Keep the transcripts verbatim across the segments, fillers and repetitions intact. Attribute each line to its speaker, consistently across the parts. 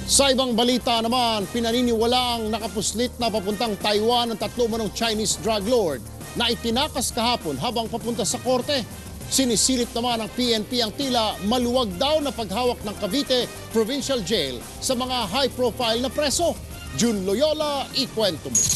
Speaker 1: Sa ibang balita naman, pinaniniwalaang nakapuslit na papuntang Taiwan ang tatlo manong Chinese drug lord na itinakas kahapon habang papunta sa korte. Sinisilip naman ng P N P ang tila maluwag daw na paghawak ng Cavite Provincial Jail sa mga high-profile na preso. June Loyola, ikwento mo.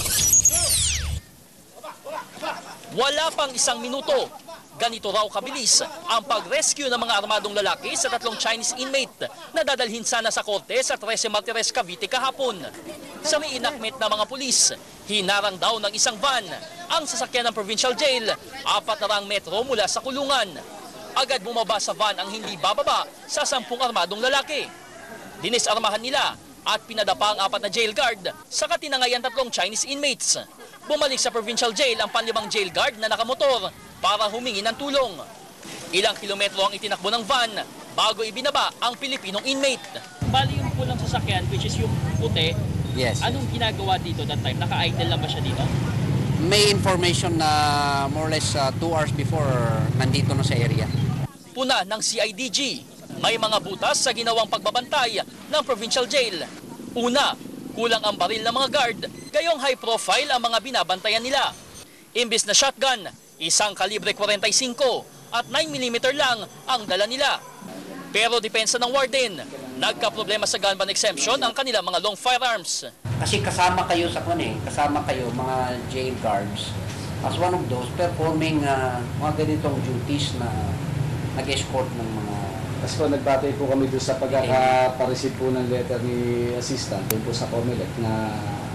Speaker 2: Wala pang isang minuto. Ganito raw kabilis ang pag-rescue ng mga armadong lalaki sa tatlong Chinese inmate na dadalhin sana sa korte sa Trece Martires, Cavite kahapon. Sa may inakmet na mga pulis, hinarang daw ng isang van ang sasakyan ng Provincial Jail, apat na rang metro mula sa kulungan. Agad bumaba sa van ang hindi bababa sa sampung armadong lalaki. Dinisarmahan nila at pinadapa ang apat na jail guard sa katinangay ang tatlong Chinese inmates. Bumalik sa Provincial Jail ang panlimang jail guard na nakamotor para humingi ng tulong. Ilang kilometro ang itinakbo ng van bago ibinaba ang Pilipinong inmate. Bali yung pulang sasakyan, which is yung puti,
Speaker 3: yes.
Speaker 2: Anong ginagawa dito that time? Naka-idle lang ba siya dito?
Speaker 3: May information na more or less uh, two hours before nandito na sa area.
Speaker 2: Puna ng C I D G, may mga butas sa ginawang pagbabantay ng Provincial Jail. Una, kulang ang baril ng mga guard, gayong high profile ang mga binabantayan nila. Imbis na shotgun, isang kalibre forty-five at nine millimeter lang ang dala nila. Pero depensa ng warden, nagka-problema sa gun ban exemption ang kanilang mga long firearms.
Speaker 3: Kasi kasama kayo sa kun eh, kasama kayo mga jail guards as one of those performing uh, mga ganitong duties na nag-escort ng mga.
Speaker 4: Kasi po nagbatay po kami doon sa pagkakapareceive po ng letter ni assistant doon po sa COMELEC na,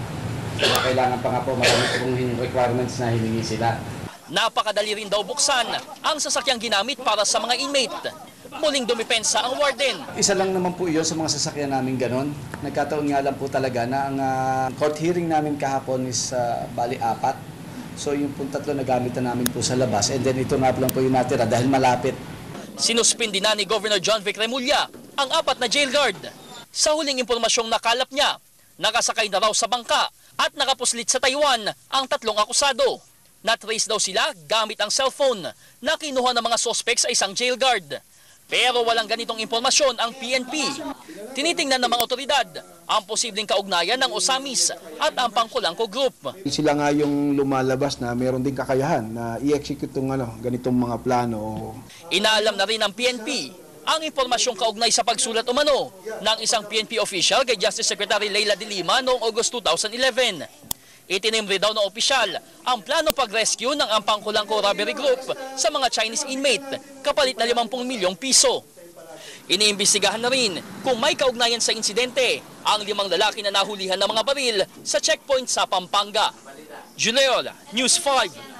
Speaker 4: na kailangan pa nga po marami pong requirements na hiningi sila.
Speaker 2: Napakadali rin daw buksan ang sasakyang ginamit para sa mga inmate. Muling dumipensa ang warden.
Speaker 4: Isa lang naman po yun sa mga sasakyan namin ganon. Nagkataon nga lang po talaga na ang uh, court hearing namin kahapon is uh, bali apat. So yung po tatlo na gamit na namin po sa labas and then ito nga lang po yung natira dahil malapit.
Speaker 2: Sinuspindi na ni Governor John Vic Remulla ang apat na jail guard. Sa huling impormasyong nakalap niya, nakasakay na raw sa bangka at nakapuslit sa Taiwan ang tatlong akusado. Na-trace daw sila gamit ang cellphone na kinuha ng mga suspect sa isang jail guard. Pero walang ganitong impormasyon ang P N P. Tinitingnan ng mga otoridad ang posibleng kaugnayan ng Osamis at ang Pangkulangko Group.
Speaker 5: Sila nga yung lumalabas na meron din kakayahan na i-execute itong ano, ganitong mga plano.
Speaker 2: Inaalam na rin ng P N P ang impormasyong kaugnay sa pagsulat umano ng isang P N P official kay Justice Secretary Leila de Lima noong August two thousand eleven. Itinimbre daw ng opisyal ang plano pag-rescue ng Ampangkulangko Robbery Group sa mga Chinese inmate kapalit na limampu milyong piso. Iniimbestigahan na rin kung may kaugnayan sa insidente ang limang lalaki na nahulihan ng mga baril sa checkpoint sa Pampanga. Juleola, News five.